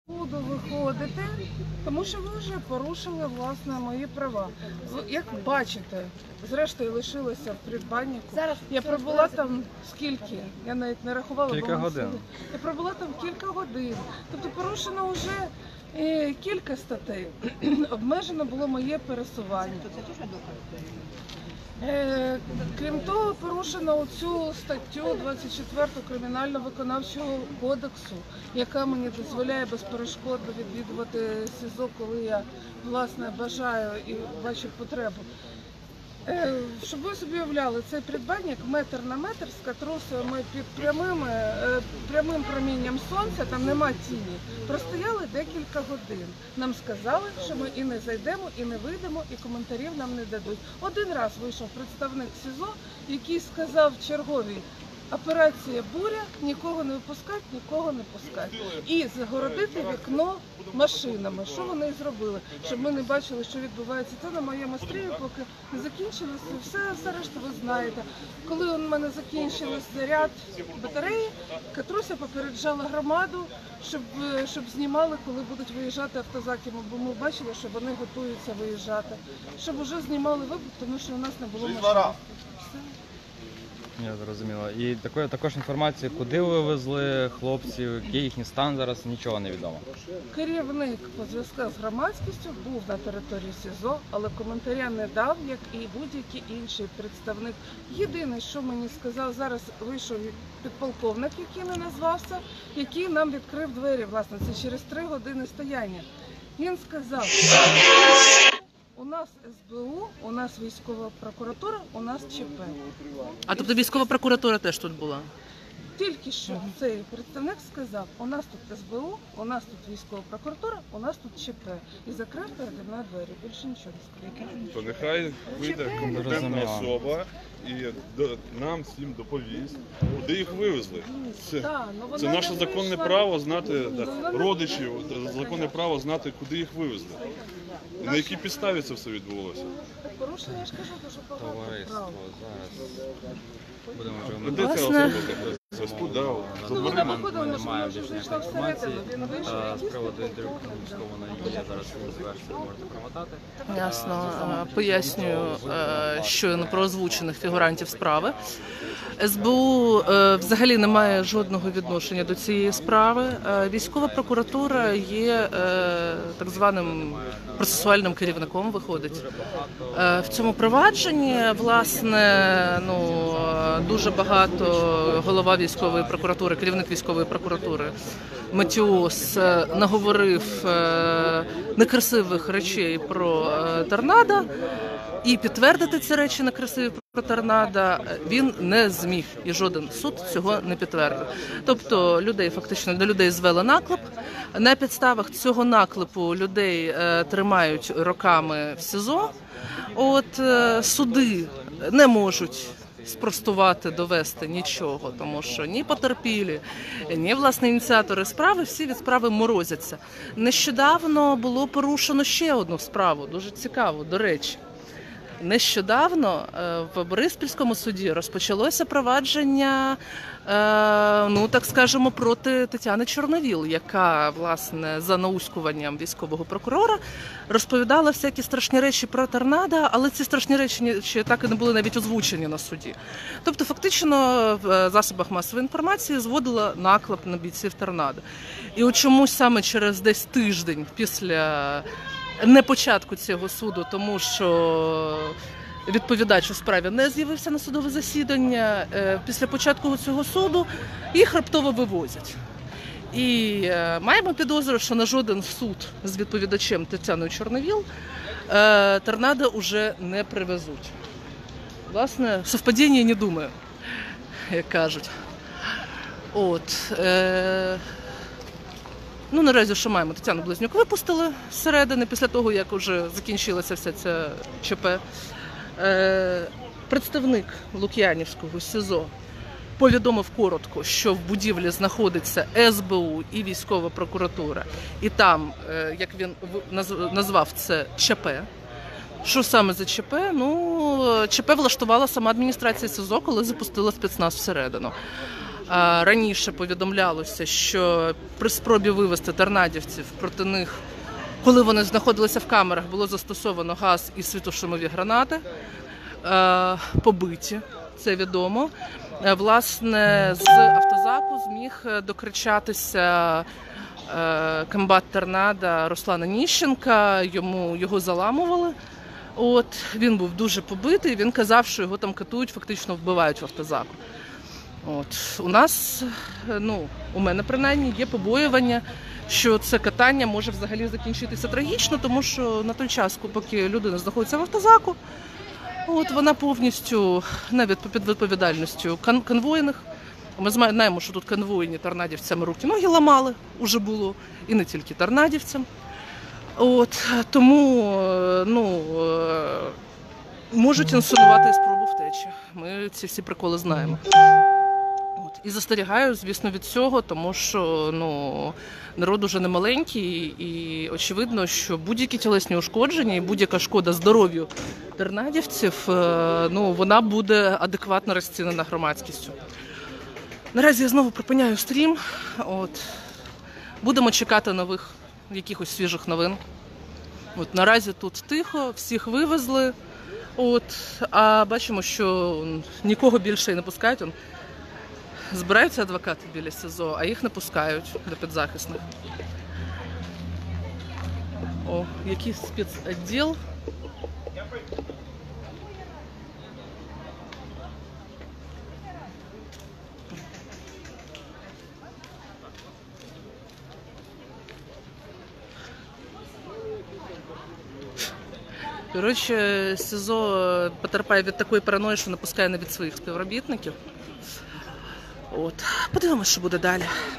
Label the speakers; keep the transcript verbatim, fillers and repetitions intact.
Speaker 1: Буду виходити, тому що ви вже порушили, власне, мої права. Як бачите, зрештою лишилася в придбаннику. Я пробула там скільки? Я навіть не рахувала.
Speaker 2: Кілька годин.
Speaker 1: Я пробула там кілька годин. Тобто порушено вже е, кілька статей. Обмежено було моє пересування. Е, крім того, порушено цю статтю двадцять четверту Кримінально-виконавчого кодексу, яка мені дозволяє безперешкодно відвідувати СІЗО, коли я, власне, бажаю і бачу потребу. Е, щоб ви собі уявляли, цей придбанник метр на метр з катрусами під прямими, е, прямим промінням сонця, там нема тіні, простояли декілька годин. Нам сказали, що ми і не зайдемо, і не вийдемо, і коментарів нам не дадуть. Один раз вийшов представник СІЗО, який сказав черговій: операція «Буря», нікого не випускати, нікого не пускати. І загородити вікно машинами. Що вони і зробили? Щоб ми не бачили, що відбувається. Це на моєму стрії, поки не закінчилося. Все, все решта ви знаєте. Коли у мене закінчився заряд батареї, Катруся попереджала громаду, щоб, щоб знімали, коли будуть виїжджати автозаки. Бо ми бачили, що вони готуються виїжджати. Щоб вже знімали вибух, тому що у нас не було машин.
Speaker 2: Я зрозуміла. І такої, також інформації, куди ви везли хлопців, який їхній стан зараз, нічого не відомо.
Speaker 1: Керівник по зв'язку з громадськістю був на території СІЗО, але коментаря не дав, як і будь-який інший представник. Єдине, що мені сказав, зараз вийшов підполковник, який не назвався, який нам відкрив двері, власне, це через три години стояння. Він сказав: у нас СБУ, у нас військова прокуратура, у нас ЧП.
Speaker 3: А тобто військова прокуратура теж тут була?
Speaker 1: Тільки що цей представник сказав: у нас тут СБУ, у нас тут військова прокуратура, у нас тут ЧП. І закрив переді мною двері. Більше нічого не сказав.
Speaker 4: То нехай вийде компетентна особа і до, нам всім доповість, куди їх вивезли. Це,
Speaker 1: Так, ну, вона
Speaker 4: це наше
Speaker 1: не
Speaker 4: законне
Speaker 1: вийшла.
Speaker 4: право знати,
Speaker 1: Ну,
Speaker 4: да,
Speaker 1: вона-
Speaker 4: родичів, законне право знати, куди їх вивезли. І на якій підставі це все відбулося.
Speaker 1: Порушення, я ж кажу, дуже багато
Speaker 2: Товариство,
Speaker 1: прав.
Speaker 2: зараз будемо вже
Speaker 4: Ну, де ця
Speaker 3: Власне-
Speaker 4: особа? Зв'язку, да, за
Speaker 1: Ну, вона
Speaker 4: дверима.
Speaker 1: виходила,
Speaker 2: Ми
Speaker 1: що
Speaker 2: не
Speaker 1: вона
Speaker 2: маємо
Speaker 1: вже
Speaker 2: більше
Speaker 1: зайшла
Speaker 2: ніякої
Speaker 1: всередину.
Speaker 2: інформації.
Speaker 1: Він вийшов,
Speaker 2: З
Speaker 1: якийсь
Speaker 2: приводу
Speaker 1: такий
Speaker 2: інтерв'ю
Speaker 1: був.
Speaker 2: конфіскована є, зараз він завершиться, можете промотати.
Speaker 3: Ясно. Е, Пояснюю е, щойно про озвучених фігурантів справи. СБУ е, взагалі не має жодного відношення до цієї справи. Е, Військова прокуратура є е, так званим процесуальним керівником, виходить. Е, В цьому провадженні, власне, ну, е, дуже багато голова військової прокуратури, керівник військової прокуратури Матіос е, наговорив е, некрасивих речей про е, торнадо, і підтвердити ці речі некрасиві про торнадо він не зміг, і жоден суд цього не підтвердив. Тобто людей фактично до людей звели наклеп. На підставах цього наклепу людей е, тримають роками в СІЗО. От е, суди не можуть спростувати, довести нічого, тому що ні потерпілі, ні власне ініціатори справи, всі від справи морозяться. Нещодавно було порушено ще одну справу, дуже цікаву, до речі. Нещодавно в Бориспільському суді розпочалося провадження, ну так скажемо, проти Тетяни Чорновіл, яка, власне, за науськуванням військового прокурора розповідала всякі страшні речі про торнадо, але ці страшні речі ще так і не були навіть озвучені на суді. Тобто фактично в засобах масової інформації зводила наклеп на бійців торнадо. І от чомусь саме через десь тиждень після не початку цього суду, тому що відповідач у справі не з'явився на судове засідання, після початку цього суду їх раптово вивозять. І маємо підозру, що на жоден суд з відповідачем Тетяною Чорновіл торнадо вже не привезуть. Власне, совпадіння не думаю, як кажуть. От. Е Ну, наразі, що маємо? Тетяну Близнюк випустили зсередини, після того, як вже закінчилася вся ця ЧП. Е, представник Лук'янівського СІЗО повідомив коротко, що в будівлі знаходиться СБУ і військова прокуратура. І там, е, як він назвав це, ЧП. Що саме за ЧП? Ну, ЧП влаштувала сама адміністрація СІЗО, коли запустила спецназ всередину. А, раніше повідомлялося, що при спробі вивезти торнадівців проти них, коли вони знаходилися в камерах, було застосовано газ і світлошумові гранати. А, побиті, це відомо. А, власне, з автозаку зміг докричатися комбат торнадо Руслана Ніщенка, йому, його заламували. От, він був дуже побитий, він казав, що його там катують, фактично вбивають в автозаку. От, у нас, ну, у мене принаймні, є побоювання, що це катання може взагалі закінчитися трагічно, тому що на той час, поки людина знаходиться в автозаку, от, вона повністю, навіть під відповідальністю кон- конвойних. Ми знаємо, що тут конвойні торнадівцями руки-ноги ламали, уже було, і не тільки торнадівцям. От, тому, ну, можуть інсценувати спробу втечі. Ми ці всі приколи знаємо. От. І застерігаю, звісно, від цього, тому що, ну, народ уже не маленький, і очевидно, що будь-які тілесні ушкодження і будь-яка шкода здоров'ю торнадівців, ну, вона буде адекватно розцінена громадськістю. Наразі я знову припиняю стрім. От. Будемо чекати нових, якихось свіжих новин. От, наразі тут тихо, всіх вивезли. От, а бачимо, що нікого більше і не пускають. Он, збираються адвокати біля СІЗО, а їх не пускають до підзахисних. О, який спецвідділ. Коротше, СІЗО потерпає від такої параної, що не пускає навіть своїх співробітників. От. Подивимось, що буде далі.